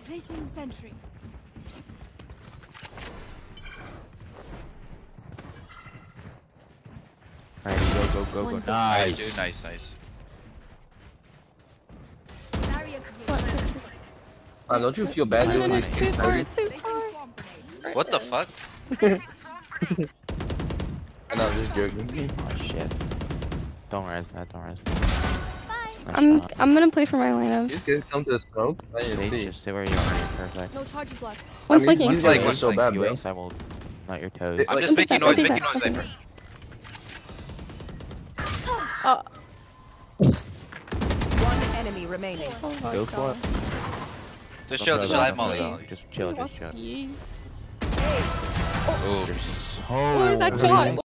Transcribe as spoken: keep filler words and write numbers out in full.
Placing sentry. Alright, go, go, go, go. Nice, Nice. dude. Nice, nice. Um, don't you feel bad No, no, doing no, this? it's too far, it's too far. What the fuck? I know, I'm just joking. Oh shit. Don't res that, don't res that. Nice I'm shot. I'm gonna play for my You lineups. just get come to the smoke. I didn't Stay- see. Just stay where you are, you're perfect. No charges left. One's I mean, flanking. these Flank, guys are one so flank. bad, You bro. ace, I will not your toes. I'm Like- just making noise, Don't do making that, noise, don't do Viper. Oh, One enemy remaining. oh my Go for god. it. Just Don't chill, throw just that, chill. I have don't Molly. throw Molly. that. Just chill, just chill. Yes. Ooh. You're so What was that shot?